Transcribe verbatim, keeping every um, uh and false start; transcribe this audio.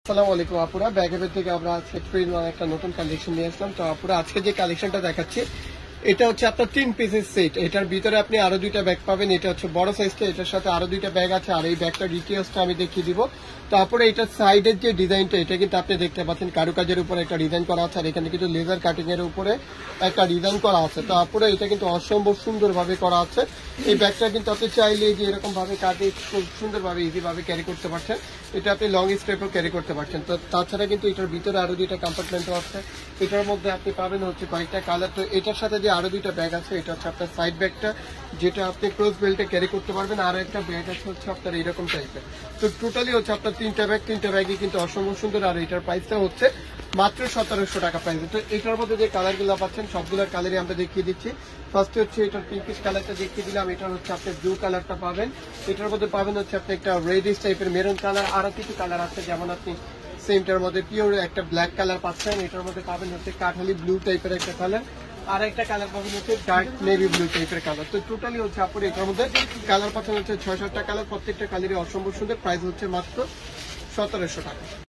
আসসালামু আলাইকুম আপুরা, ব্যাগ হেভেন থেকে আমরা আজকে ট্রেন একটা নতুন কালেকশন নিয়ে আসলাম। তো আপুরা আজকে যে কালেকশনটা দেখাচ্ছি এটা হচ্ছে আপনার তিন পিসের সেট। এটার ভিতরে আপনি আরো দুইটা ব্যাগ পাবেন। এটা হচ্ছে বড় সাইজটা, এটার সাথে আরো দুইটা ব্যাগ আছে। আর এই ব্যাগটার ডিটেইলসটা আমি দেখিয়ে দিব। তারপরে এটার সাইডের যে ডিজাইনটা, এটা কিন্তু আপনি দেখতে পাচ্ছেন কারুকাজের উপরে একটা ডিজাইন করা আছে, আর এখানে কিন্তু লেজার কাটিং এর উপরে একটা ডিজাইন করা আছে। তারপরে এটা কিন্তু অসম্ভব সুন্দরভাবে করা আছে। এই ব্যাগটা কিন্তু আপনি চাইলে যে এরকম ভাবে কাটে খুব সুন্দরভাবে ইজি ভাবে ক্যারি করতে পারছেন। এটা আপনি লং স্টেপও ক্যারি করতে পারছেন। তো তাছাড়া কিন্তু এটার ভিতরে আরো দুইটা কম্পার্টমেন্টও আছে। এটার মধ্যে আপনি পাবেন হচ্ছে কয়েকটা কালার। তো এটার সাথে যে আরো দুইটা ব্যাগ আছে, এটা হচ্ছে আপনার সাইড ব্যাগটা, যেটা আপনি ক্লোজ বেল্টে ক্যারি করতে পারবেন। আর একটা ব্যাগ আছে হচ্ছে আপনার এইরকম টাইপের। তো টোটালি হচ্ছে আপনার তিনটা ব্যাগ, তিনটা ব্যাগই কিন্তু অসম্ভব সুন্দর। আর এটার প্রাইসটা হচ্ছে মাত্র সতেরোশো টাকা প্রাইস। তো এটার মধ্যে যে কালারগুলো পাচ্ছেন সবগুলোর কালারই আমরা দেখিয়ে দিচ্ছি। ফার্স্ট হচ্ছে এটার পিঙ্কিশ কালারটা দেখিয়ে দিলাম। এটা হচ্ছে আপনি ব্লু কালারটা পাবেন। এটার মধ্যে পাবেন হচ্ছে আপনি একটা রেডিশ টাইপের মেরুন কালার। আরো কিছু কালার আছে, যেমন আপনি সেমটার মধ্যে পিওর একটা ব্ল্যাক কালার পাচ্ছেন। এটার মধ্যে পাবেন হচ্ছে কাঠালি ব্লু টাইপের একটা কালার। আর একটা কালার পাবেন হচ্ছে ডার্ক নেভি ব্লু টাইপের কালার। তো টোটালি হচ্ছে আপনি এটার মধ্যে কালার পাচ্ছেন হচ্ছে ছয় সাতটা কালার। প্রত্যেকটা কালারই অসম্ভব সুন্দর। প্রাইস হচ্ছে মাত্র সতেরোশো টাকা।